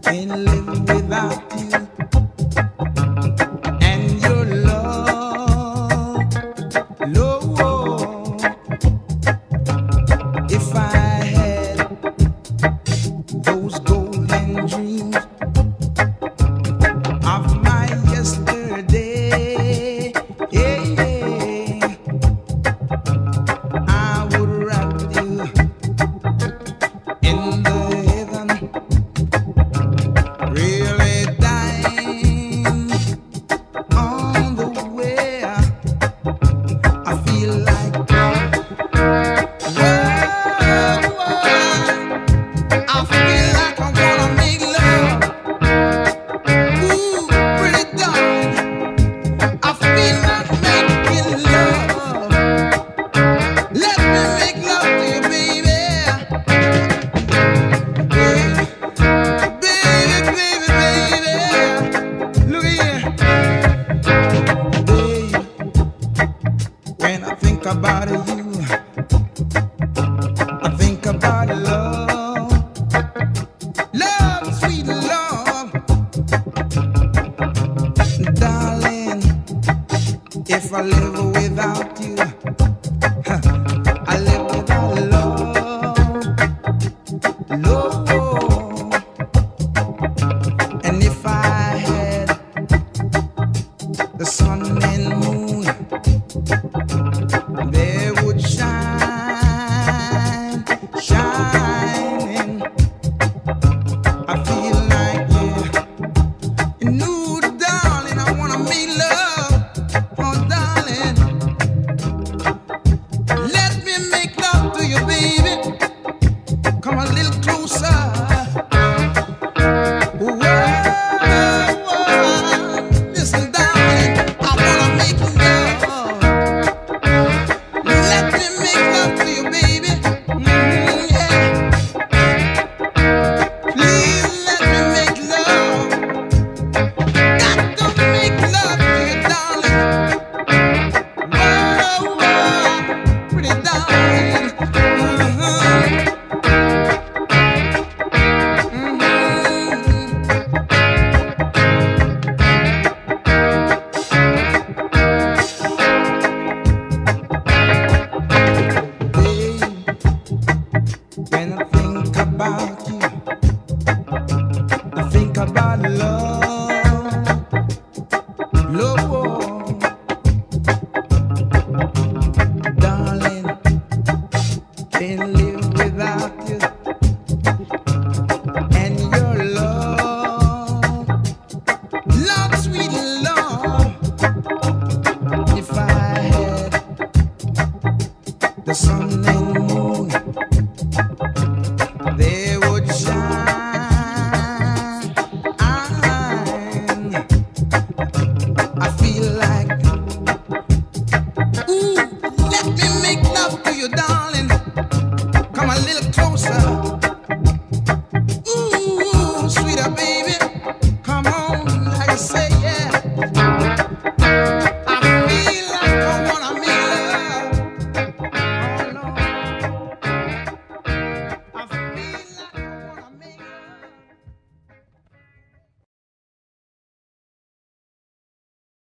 Can't live without you and your love. Lord, if I had those golden dreams of my yesterday, yeah, yeah, I would wrap you in the heaven, really dying on the way. I feel like, whoa, I feel like I wanna make love. Ooh, pretty darling, I feel like making love. Let me make love to you, baby. Baby, baby, baby. Look here. Baby, when I think about you, I think about love. Love, sweet love. Darling, if I live without you, I live without love. Love. And if I had the sun and moon, they would shine, shining. I feel like, yeah, you know, darling, I wanna make love. Oh, darling, let me make love to you, baby. Come a little closer. Whoa, whoa. Listen, darling, I wanna make love. Let me make love to you, baby. Yeah. Please let me make love. Got to make love to you, darling. Whoa, whoa, pretty darling. When I think about you, I think about love.